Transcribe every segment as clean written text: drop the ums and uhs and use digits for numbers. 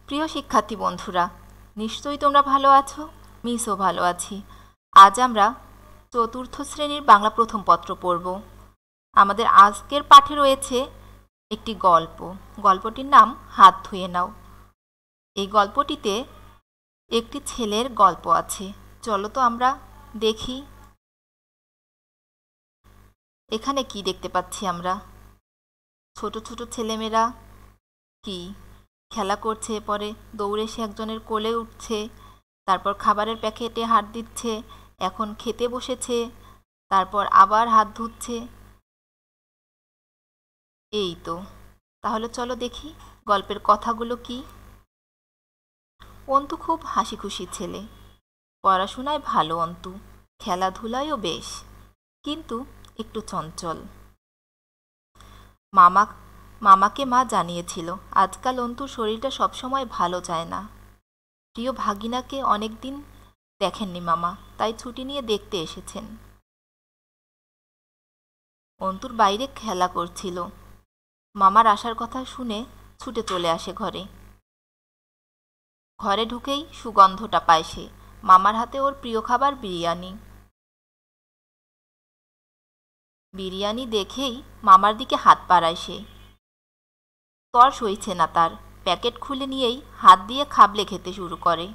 প্রিয় শিক্ষার্থী বন্ধুরা, নিশ্চয়ই তোমরা ভালো আছো। মিসও ভালো আছি। আজ আমরা চতুর্থ শ্রেণীর বাংলা প্রথম পত্র পড়ব। আমাদের আজকের পাঠে রয়েছে একটি গল্প। গল্পটির নাম হাত ধুয়ে নাও। এই গল্পটিতে একটি ছেলের গল্প আছে। চলো তো আমরা দেখি এখানে কি দেখতে পাচ্ছি আমরা। ছোট ছোট ছেলেমেয়েরা কি খেলা করছে, পরে দৌড়ে সে একজনের কোলে উঠছে, তারপর খাবারের প্যাকেটে হাত দিচ্ছে, এখন খেতে বসেছে, তারপর আবার হাত ধুচ্ছে। এই তো, তাহলে চলো দেখি গল্পের কথাগুলো কি। অন্তু খুব হাসি খুশি ছেলে, পড়াশোনায় ভালো অন্তু, খেলাধুলায়ও বেশ, কিন্তু একটু চঞ্চল। মামা মামাকে মা জানিয়েছিল আজকাল অন্তুর শরীরটা সবসময় ভালো যায় না। প্রিয় ভাগিনাকে অনেকদিন দেখেননি মামা, তাই ছুটি নিয়ে দেখতে এসেছেন। অন্তুর বাইরে খেলা করছিল। মামার আসার কথা শুনে ছুটে চলে আসে ঘরে। ঘরে ঢুকেই সুগন্ধটা পায় সে। মামার হাতে ওর প্রিয় খাবার বিরিয়ানি। বিরিয়ানি দেখেই মামার দিকে হাত বাড়ায় সে। তর সইছে না তার, প্যাকেট খুলে নিয়েই হাত দিয়ে খাবলে খেতে শুরু করে।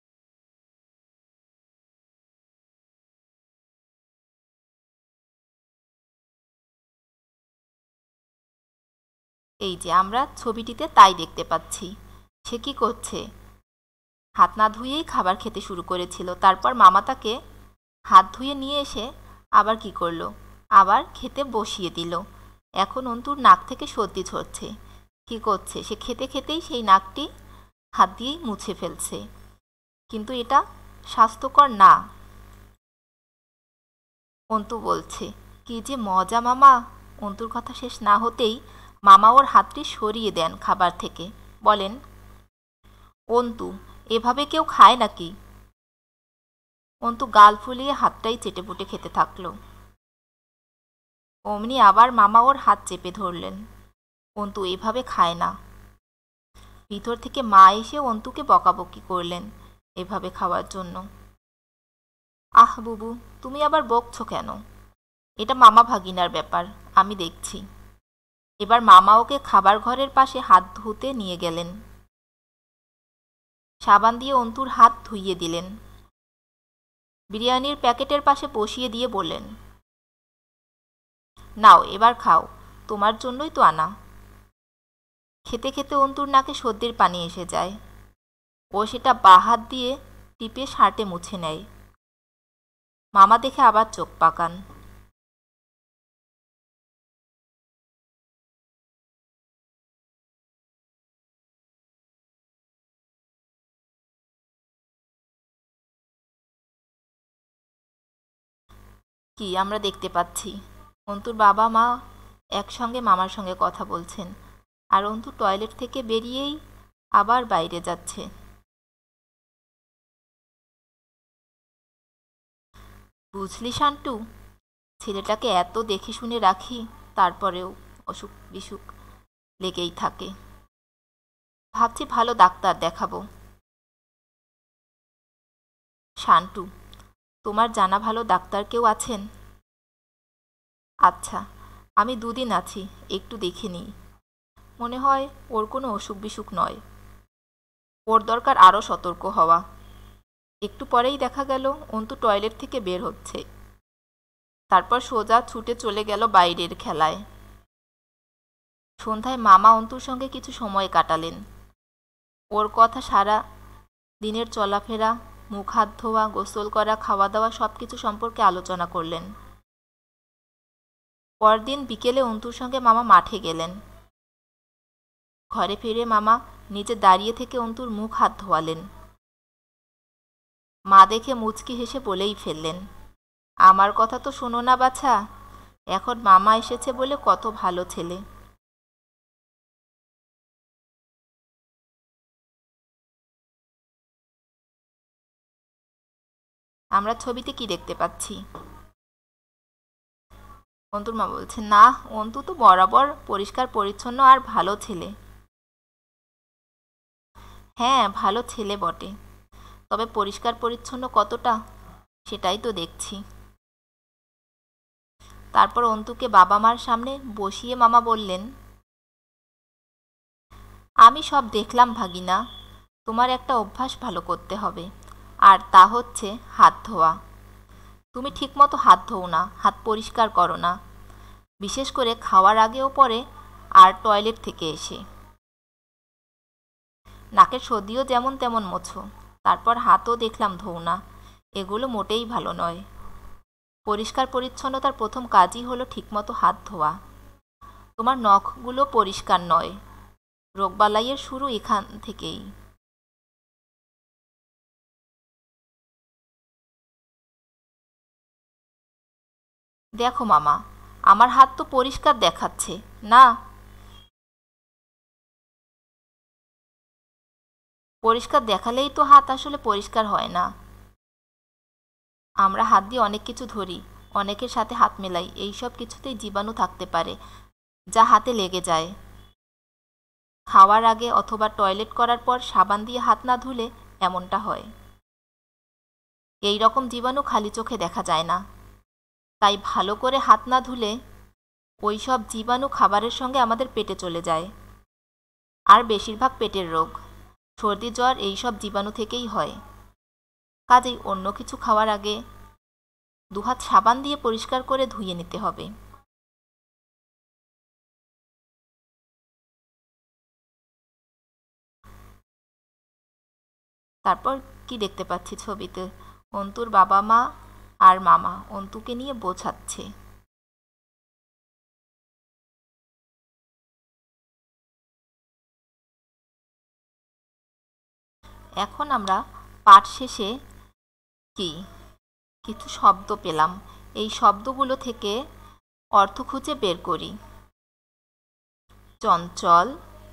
এই যে আমরা ছবিটিতে তাই দেখতে পাচ্ছি। সে কি করছে? হাত না ধুয়েই খাবার খেতে শুরু করেছিল, তারপর মামা তাকে হাত ধুয়ে নিয়ে এসে আবার কি করলো, আবার খেতে বসিয়ে দিল। এখন অন্তুর নাক থেকে সর্দি ঝরছে। কি করছে? সে খেতে খেতেই সেই নাকটি হাত দিয়েই মুছে ফেলছে। কিন্তু এটা স্বাস্থ্যকর না। অন্তু বলছে, কি যে মজা মামা। অন্তুর কথা শেষ না হতেই মামা ওর হাতটি সরিয়ে দেন খাবার থেকে, বলেন, অন্তু, এভাবে কেউ খায় নাকি? অন্তু গাল ফুলিয়ে হাতটাই চেটেপুটে খেতে থাকলো। অমনি আবার মামা ওর হাত চেপে ধরলেন। অন্তু এভাবে খায় না। ভিতর থেকে মা এসে অন্তুকে বকাবকি করলেন এভাবে খাওয়ার জন্য। আহ বুবু, তুমি আবার বকছো কেন? এটা মামা ভাগিনার ব্যাপার, আমি দেখছি। এবার মামা ওকে খাবার ঘরের পাশে হাত ধুতে নিয়ে গেলেন। সাবান দিয়ে অন্তুর হাত ধুইয়ে দিলেন। বিরিয়ানির প্যাকেটের পাশে বসিয়ে দিয়ে বললেন, নাও এবার খাও, তোমার জন্যই তো আনা। খেতে খেতে অন্তুর নাকে সর্দির পানি এসে যায়। ও সেটা বাঁ হাত দিয়ে টিপে শার্টে মুছে নেয়। মামা দেখে আবার চোখ পাকান। কি আমরা দেখতে পাচ্ছি, অন্তুর বাবা মা একসঙ্গে মামার সঙ্গে কথা বলছেন, আর অন্তু টয়লেট থেকে বেরিয়েই আবার বাইরে যাচ্ছে। বুঝলি শান্টু, ছেলেটাকে এত দেখে শুনে রাখি, তারপরেও অসুখ বিসুখ লেগেই থাকে। ভাবছি ভালো ডাক্তার দেখাবো। শান্টু, তোমার জানা ভালো ডাক্তার কেউ আছেন? আচ্ছা, আমি দুদিন আছি, একটু দেখে নিই। মনে হয় ওর কোনো অসুখ বিসুখ নয়। ওর দরকার আরও সতর্ক হওয়া। একটু পরেই দেখা গেল অন্তু টয়লেট থেকে বের হচ্ছে। তারপর সোজা ছুটে চলে গেল বাইরের খেলায়। সন্ধ্যায় মামা অন্তুর সঙ্গে কিছু সময় কাটালেন। ওর কথা সারা দিনের চলাফেরা, মুখ হাত ধোয়া, গোসল করা, খাওয়া দাওয়া সব কিছু সম্পর্কে আলোচনা করলেন। পরদিন বিকেলে অন্তুর সঙ্গে মামা মাঠে গেলেন। ঘরে ফিরে মামা নিজে দাঁড়িয়ে থেকে অন্তুর মুখ হাত ধোয়ালেন। মা দেখে মুচকি হেসে বলেই ফেললেন, আমার কথা তো শোনো না বাছা, এখন মামা এসেছে বলে কত ভালো ছেলে। আমরা ছবিতে কি দেখতে পাচ্ছি? অন্তুর মা বলছে, না, অন্তু তো বরাবর পরিষ্কার পরিচ্ছন্ন আর ভালো ছেলে। হ্যাঁ, ভালো ছেলে বটে, তবে পরিষ্কার পরিচ্ছন্ন কতটা সেটাই তো দেখছি। তারপর অন্তুকে বাবা মার সামনে বসিয়ে মামা বললেন, আমি সব দেখলাম ভাগিনা, তোমার একটা অভ্যাস ভালো করতে হবে, আর তা হচ্ছে হাত ধোয়া। তুমি ঠিকমতো হাত ধোও না, হাত পরিষ্কার করো না, বিশেষ করে খাওয়ার আগে ও পরে, আর টয়লেট থেকে এসে। নাকের সর্দিও যেমন তেমন মোছো, তারপর হাতও দেখলাম ধোও না। এগুলো মোটেই ভালো নয়। পরিষ্কার পরিচ্ছন্নতার প্রথম কাজই হলো ঠিকমতো হাত ধোয়া। তোমার নখগুলো পরিষ্কার নয়, রোগবালাইয়ের শুরু এখান থেকেই। দেখো মামা, আমার হাত তো পরিষ্কার দেখাচ্ছে না। পরিষ্কার দেখালেই তো হাত আসলে পরিষ্কার হয় না। আমরা হাত দিয়ে অনেক কিছু ধরি, অনেকের সাথে হাত মেলাই, এইসব কিছুতেই জীবাণু থাকতে পারে, যা হাতে লেগে যায়। খাওয়ার আগে অথবা টয়লেট করার পর সাবান দিয়ে হাত না ধুলে এমনটা হয়। এই রকম জীবাণু খালি চোখে দেখা যায় না, তাই ভালো করে হাত না ধুলে ওই সব জীবাণু খাবারের সঙ্গে আমাদের পেটে চলে যায়। আর বেশিরভাগ পেটের রোগ, সর্দি জ্বর এইসব জীবাণু থেকেই হয়। কাজেই অন্য কিছু খাওয়ার আগে দুহাত সাবান দিয়ে পরিষ্কার করে ধুয়ে নিতে হবে। তারপর কি দেখতে পাচ্ছি ছবিতে, অন্তুর বাবা মা আর মামা অন্তুকে নিয়ে বোঝাচ্ছে। এখন আমরা পাঠ শেষে কি কিছু শব্দ পেলাম, এই শব্দগুলো থেকে অর্থ খুঁজে বের করি। চঞ্চল,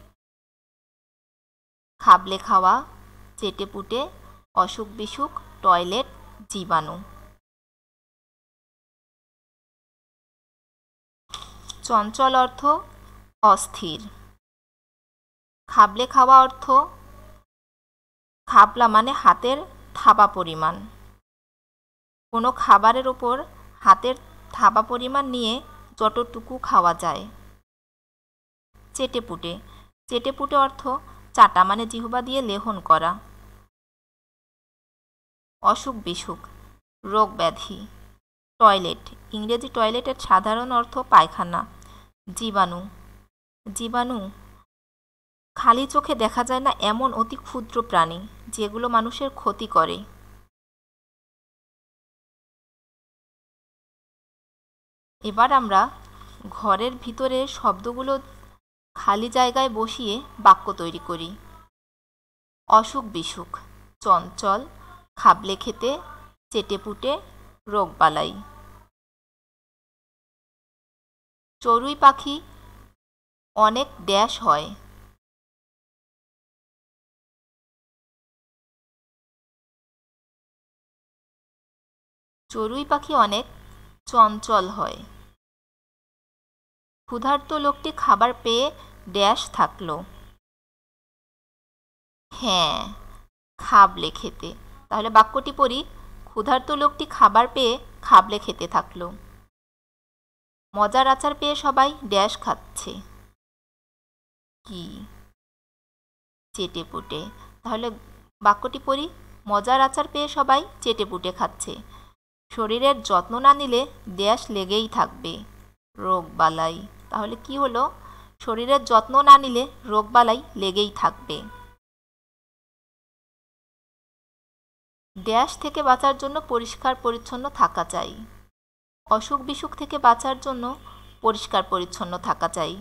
খাবলে খাওয়া, চেটেপুটে, অসুখ বিসুখ, টয়লেট, জীবাণু। চঞ্চল অর্থ অস্থির। খাবলে খাওয়া অর্থ খাবলা মানে হাতের থাবা পরিমাণ। কোনো খাবারের ওপর হাতের থাবা পরিমাণ নিয়ে যতটুকু খাওয়া যায়। চেটেপুটে, চেটেপুটে অর্থ চাটা মানে জিহ্বা দিয়ে লেহন করা। অসুখ বিসুখ, রোগ ব্যাধি। টয়লেট, ইংরেজি টয়লেটের সাধারণ অর্থ পায়খানা। জীবাণু, জীবাণু খালি চোখে দেখা যায় না এমন অতি ক্ষুদ্র প্রাণী যেগুলো মানুষের ক্ষতি করে। এবার আমরা ঘরের ভিতরে শব্দগুলো খালি জায়গায় বসিয়ে বাক্য তৈরি করি। অসুখ বিসুখ, চঞ্চল, খাবলে খেতে, চেটেপুটে, রোগবালাই। চড়ুই পাখি অনেক ড্যাশ হয়। চড়ুই পাখি অনেক চঞ্চল হয়। ক্ষুধার্ত লোকটি খাবার পেয়ে ড্যাশ থাকলো। হ্যাঁ, খাবলে খেতে। তাহলে বাক্যটি পড়ি, ক্ষুধার্ত লোকটি খাবার পেয়ে খাবলে খেতে থাকলো। মজার আচার পেয়ে সবাই ড্যাশ খাচ্ছে। কি? চেটেপুটে। তাহলে বাক্যটি পড়ি, মজার আচার পেয়ে সবাই চেটেপুটে খাচ্ছে। শরীরের যত্ন না নিলে ড্যাশ লেগেই থাকবে, রোগবালাই। তাহলে কি হলো, শরীরের যত্ন না নিলে রোগবালাই লেগেই থাকবে। ড্যাশ থেকে বাঁচার জন্য পরিষ্কার পরিচ্ছন্ন থাকা চাই। অসুখ বিসুখ থেকে বাঁচার জন্য পরিষ্কার পরিচ্ছন্ন থাকা চাই।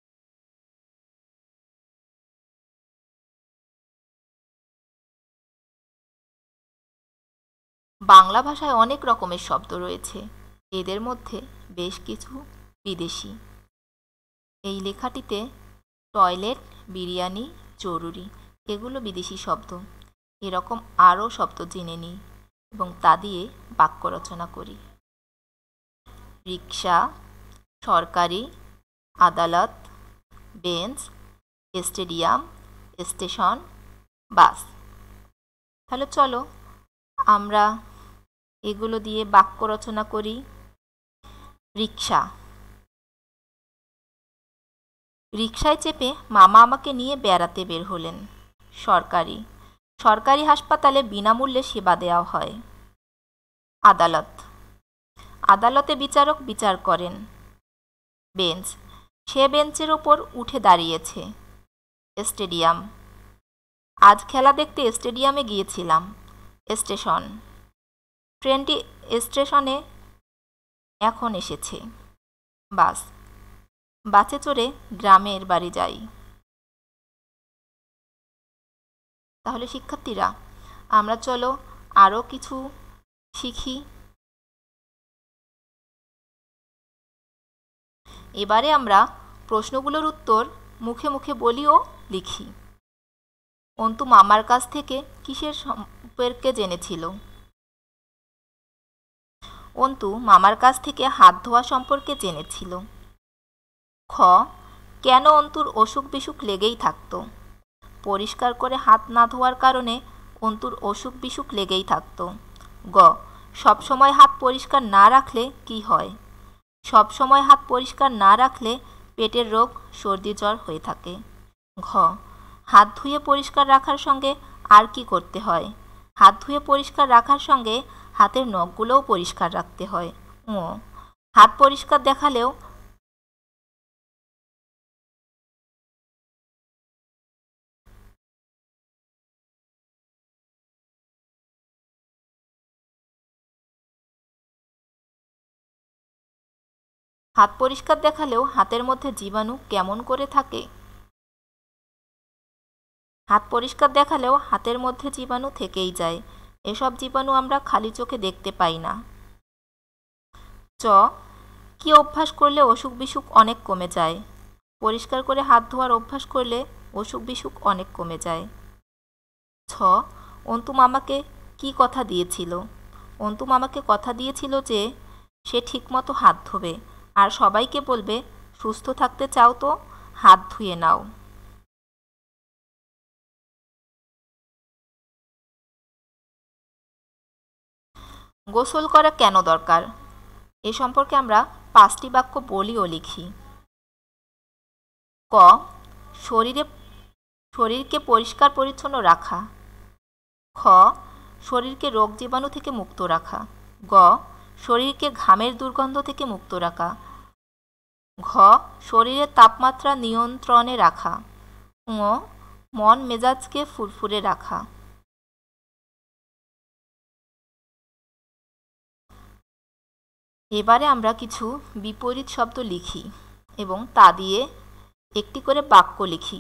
বাংলা ভাষায় অনেক রকমের শব্দ রয়েছে, এদের মধ্যে বেশ কিছু বিদেশি। এই লেখাটিতে টয়লেট, বিরিয়ানি, জরুরি এগুলো বিদেশি শব্দ। এরকম আরও শব্দ জেনে নিই এবং তা দিয়ে বাক্য রচনা করি। রিক্সা, সরকারি, আদালত, বেঞ্চ, স্টেডিয়াম, স্টেশন, বাস। তাহলে চলো আমরা এগুলো দিয়ে বাক্য রচনা করি। রিক্সা। রিকশায় চেপে মামা আমাকে নিয়ে বেড়াতে বের হলেন। সরকারি। সরকারি হাসপাতালে বিনামূল্যে সেবা দেওয়া হয়। আদালত। আদালতে বিচারক বিচার করেন। বেঞ্চ। সে বেঞ্চের ওপর উঠে দাঁড়িয়েছে। স্টেডিয়াম। আজ খেলা দেখতে স্টেডিয়ামে গিয়েছিলাম। স্টেশন। ট্রেনটি স্টেশনে এখন এসেছে। বাস। বাসে চড়ে গ্রামের বাড়ি যাই। তাহলে শিক্ষার্থীরা, আমরা চলো আরও কিছু শিখি। এবারে আমরা প্রশ্নগুলোর উত্তর মুখে মুখে বলি ও লিখি। অন্তু মামার কাছ থেকে কিসের সম্পর্কে জেনেছিল? অন্তু মামার কাছ থেকে হাত ধোয়া সম্পর্কে জেনেছিল। খ। কেন অন্তুর অসুখ বিসুখ লেগেই থাকত? পরিষ্কার করে হাত না ধোয়ার কারণে অন্তুর অসুখ বিসুখ লেগেই থাকত। গ। সবসময় হাত পরিষ্কার না রাখলে কি হয়? সবসময় হাত পরিষ্কার না রাখলে পেটের রোগ, সর্দি জ্বর হয়ে থাকে। ঘ। হাত ধুয়ে পরিষ্কার রাখার সঙ্গে আর কি করতে হয়? হাত ধুয়ে পরিষ্কার রাখার সঙ্গে হাতের নখগুলোও পরিষ্কার রাখতে হয়। ঙ। হাত পরিষ্কার দেখালেও হাত পরিষ্কার দেখালেও হাতের মধ্যে জীবাণু কেমন করে থাকে? হাত পরিষ্কার দেখালেও হাতের মধ্যে জীবাণু থেকেই যায়। এসব জীবাণু আমরা খালি চোখে দেখতে পাই না। চ। কি অভ্যাস করলে অসুখ বিসুখ অনেক কমে যায়? পরিষ্কার করে হাত ধোয়ার অভ্যাস করলে অসুখ বিসুখ অনেক কমে যায়। ছ। অন্তু মামাকে কি কথা দিয়েছিল? অন্তু মামাকে কথা দিয়েছিল যে সে ঠিকমতো হাত ধোবে আর সবাইকে বলবে, সুস্থ থাকতে চাও তো হাত ধুয়ে নাও। গোসল করা কেন দরকার? এ সম্পর্কে আমরা 5টি বাক্য বলি ও লিখি। ক। শরীরকে পরিষ্কার পরিচ্ছন্ন রাখা। খ। শরীরকে রোগ জীবাণু থেকে মুক্ত রাখা। গ। শরীরকে ঘামের দুর্গন্ধ থেকে মুক্ত রাখা। ঘ। শরীরের তাপমাত্রা নিয়ন্ত্রণে রাখা। ঙ। মন মেজাজকে ফুরফুরে রাখা। এবারে আমরা কিছু বিপরীত শব্দ লিখি এবং তা দিয়ে একটি করে বাক্য লিখি।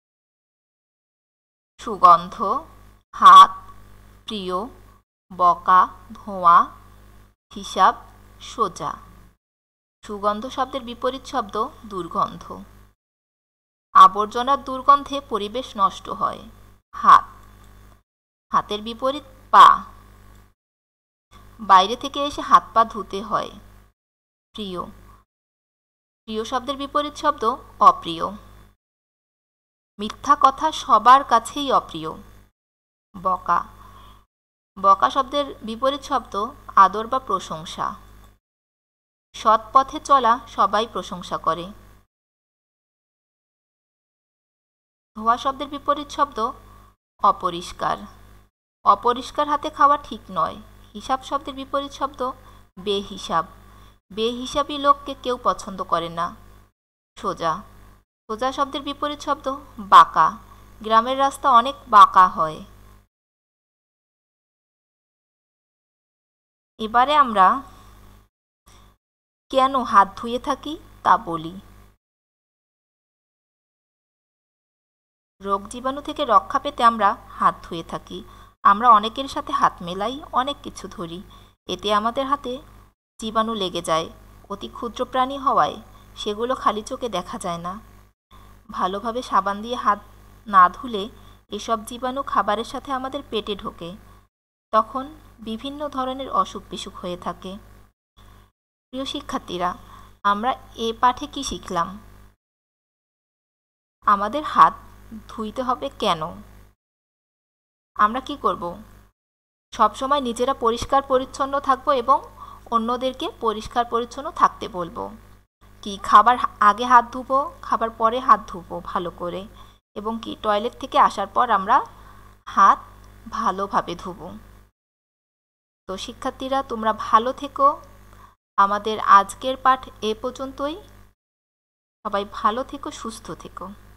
সুগন্ধ, হাত, প্রিয়, বকা, ধোঁয়া, হিসাব, সোজা। সুগন্ধ শব্দের বিপরীত শব্দ দুর্গন্ধ। আবর্জনার দুর্গন্ধে পরিবেশ নষ্ট হয়। হাত। হাতের বিপরীত পা। বাইরে থেকে এসে হাত পা ধুতে হয়। প্রিয়। প্রিয় শব্দের বিপরীত শব্দ অপ্রিয়। মিথ্যা কথা সবার কাছেই অপ্রিয়। বকা। বকা শব্দের বিপরীত শব্দ আদর বা প্রশংসা। সৎ পথে চলা সবাই প্রশংসা করে। ধোয়া শব্দের বিপরীত শব্দ অপরিষ্কার। অপরিষ্কার হাতে খাওয়া ঠিক নয়। হিসাব শব্দের বিপরীত শব্দ বেহিসাব। বেহিসাবি লোককে কেউ পছন্দ করে না। সোজা। সোজা শব্দের বিপরীত শব্দ বাঁকা। গ্রামের রাস্তা অনেক বাঁকা হয়। এবারে আমরা কেন হাত ধুয়ে থাকি তা বলি। রোগ জীবাণু থেকে রক্ষা পেতে আমরা হাত ধুয়ে থাকি। আমরা অনেকের সাথে হাত মেলাই, অনেক কিছু ধরি। এতে আমাদের হাতে জীবাণু লেগে যায়। অতি ক্ষুদ্র প্রাণী হওয়ায় সেগুলো খালি চোখে দেখা যায় না। ভালোভাবে সাবান দিয়ে হাত না ধুলে এসব জীবাণু খাবারের সাথে আমাদের পেটে ঢোকে। তখন বিভিন্ন ধরনের অসুখ বিসুখ হয়ে থাকে। প্রিয় শিক্ষার্থীরা, আমরা এ পাঠে কি শিখলাম? আমাদের হাত ধুইতে হবে কেন? আমরা কি করব? সবসময় নিজেরা পরিষ্কার পরিচ্ছন্ন থাকবো এবং অন্যদেরকে পরিষ্কার পরিচ্ছন্ন থাকতে বলবো। কি খাবার আগে হাত ধুবো, খাবার পরে হাত ধুবো ভালো করে, এবং কি টয়লেট থেকে আসার পর আমরা হাত ভালোভাবে ধুবো। তো শিক্ষার্থীরা, তোমরা ভালো থেকো। আমাদের আজকের পাঠ এ পর্যন্তই। সবাই ভালো থেকো, সুস্থ থেকো।